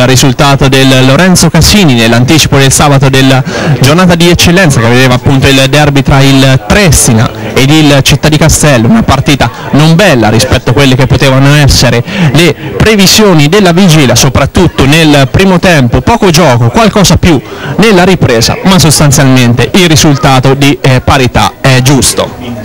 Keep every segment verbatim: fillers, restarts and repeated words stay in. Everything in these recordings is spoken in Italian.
risultato del Lorenzo Cassini nell'anticipo del sabato della giornata di eccellenza che vedeva appunto il derby tra il Tressina ed il Città di Castello, una partita non bella rispetto a quelle che potevano essere le previsioni della vigilia, soprattutto nel primo tempo, poco gioco, qualcosa più nella ripresa, ma sostanzialmente il risultato di eh, parità è giusto.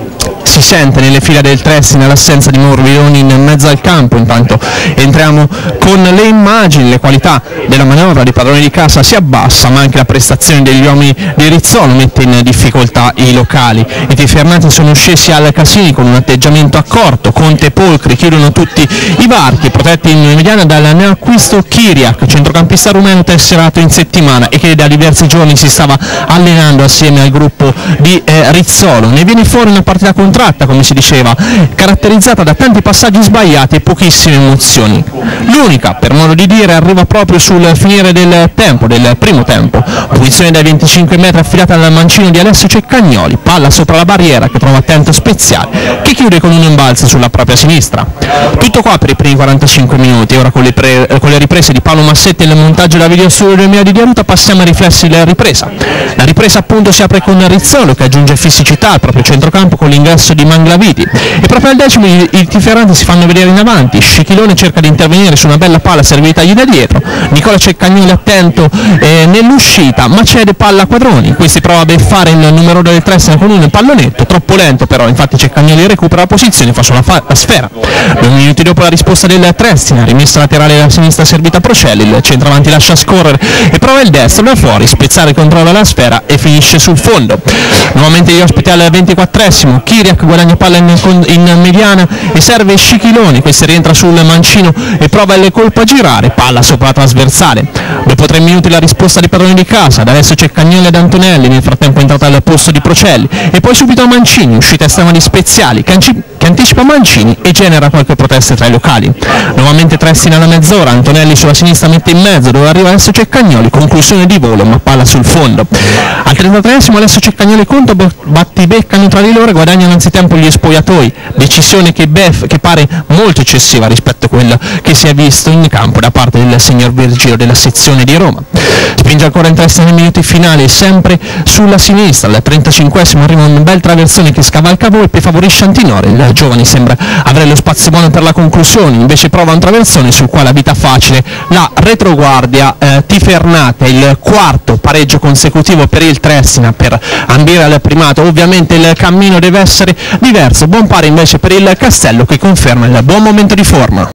Si sente nelle fila del Tressina l'assenza di Morvidoni in mezzo al campo. Intanto entriamo con le immagini, le qualità della manovra di padroni di casa si abbassa, ma anche la prestazione degli uomini di Rizzolo mette in difficoltà i locali. I tifernati sono scesi al Cassini con un atteggiamento accorto, Conte e Polcri chiudono tutti i varchi, protetti in mediana dal neoacquisto Kiriak, centrocampista rumeno tesserato in settimana e che da diversi giorni si stava allenando assieme al gruppo di eh, Rizzolo. Ne viene fuori una partita contratta, come si diceva, caratterizzata da tanti passaggi sbagliati e pochissime emozioni. L'unica, per modo di dire, arriva proprio sul finire del tempo, del primo tempo. Punizione dai venticinque metri affidata dal mancino di Alessio Ceccagnoli, palla sopra la barriera che trova attento Speziale, che chiude con un imbalzo sulla propria sinistra. Tutto qua per i primi quarantacinque minuti. Ora con le, pre- con le riprese di Paolo Massetti e il montaggio della video studio del Mia di Diaruta passiamo ai riflessi della ripresa. La ripresa appunto si apre con Rizzolo che aggiunge fisicità al proprio centrocampo con l'ingresso di Manglaviti e proprio al decimo i, i tiferanti si fanno vedere in avanti. Scichilone cerca di intervenire su una bella palla servitagli da dietro, Nicola Ceccagnoli attento eh, nell'uscita ma cede palla a Quadroni, questi prova a beffare il numero del Tressina con un pallonetto troppo lento, però infatti Ceccagnoli recupera la posizione, fa sulla fa- la sfera. Due minuti dopo la risposta del Tressina, rimessa laterale dalla sinistra servita a Procelli, il centravanti lascia scorrere e prova il destro da fuori, Spezzare controlla la sfera e finisce sul fondo. Nuovamente gli ospiti al ventiquattresimo, Kiriak guadagna palla in, in mediana e serve Scichiloni, questo rientra sul mancino e prova il colpo a girare, palla sopra la trasversale. Dopo tre minuti la risposta dei padroni di casa, da adesso c'è Cagnolle ed Antonelli, nel frattempo è entrata al posto di Procelli e poi subito Mancini, uscita estrema di Speziali, Canci- che anticipa Mancini e genera qualche protesta tra i locali. Nuovamente Tressina alla mezz'ora, Antonelli sulla sinistra mette in mezzo, dove arriva adesso Ceccagnoli, conclusione di volo ma palla sul fondo. Al trentatreesimo adesso Ceccagnoli e Conto battibeccano tra di loro e guadagnano anzitempo gli spogliatoi, decisione che, bef, che pare molto eccessiva rispetto a quella che si è visto in campo da parte del signor Virgilio della sezione di Roma. Spinge ancora in Tressina nei minuti finali, sempre sulla sinistra, al trentacinquesimo arriva un bel traversone che scavalca Volpe e favorisce Antinore, il giovane sembra avere lo spazio buono per la conclusione, invece prova un traversone sul quale abita facile la retroguardia eh, tifernata, il quarto pareggio consecutivo per il Tressina per ambire al primato. Ovviamente il cammino deve essere diverso, buon pari invece per il Castello che conferma il buon momento di forma.